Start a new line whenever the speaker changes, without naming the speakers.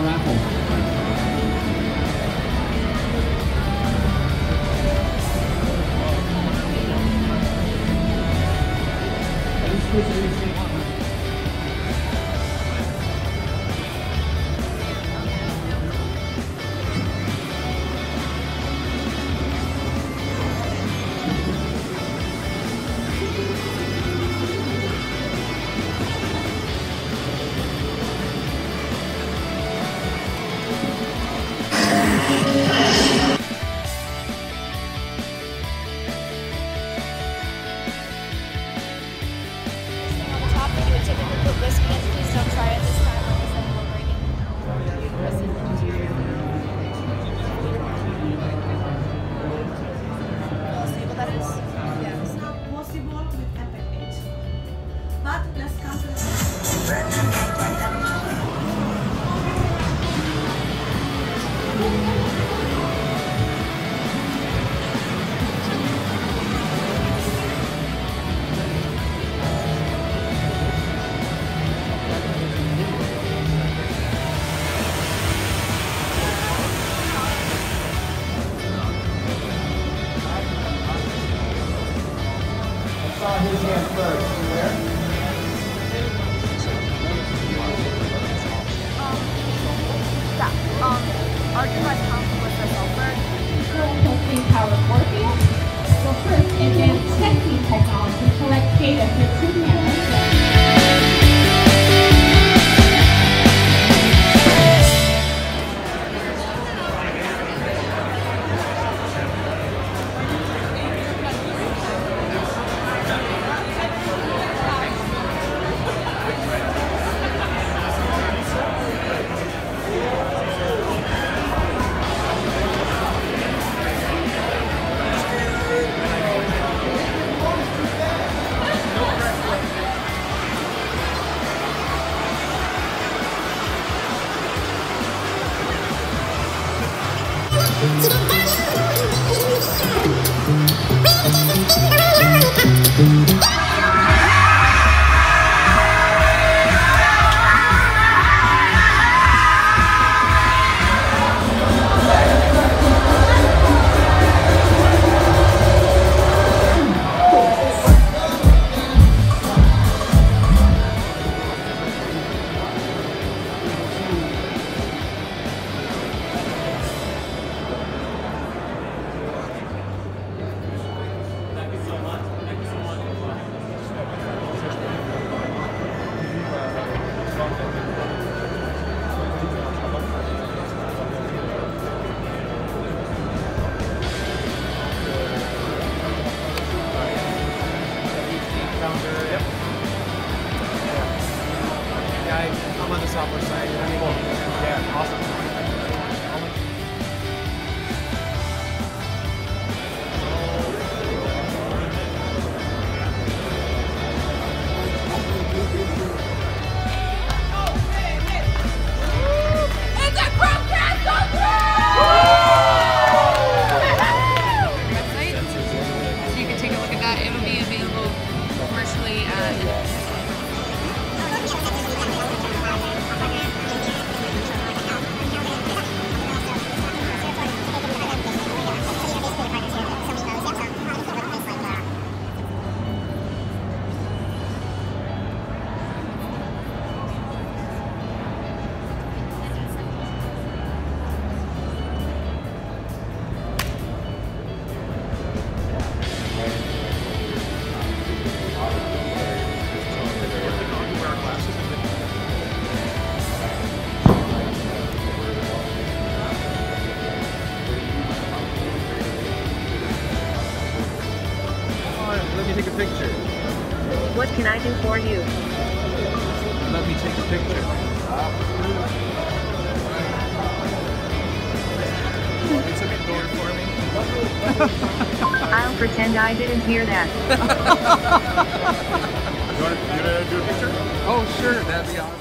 $100 raffle.
His hand first. Where?
Our device comes with a sulfur.
Hosting powered Morpheus. So first, advanced sensing technology collects data through 2 nanosecond.
I'm on the software side. Yeah, awesome. Let me take a picture.
What can I do for you?
Let me take a picture. You took a door for me?
I'll pretend I didn't hear that.
You want to do a picture? Oh, sure. That'd be awesome.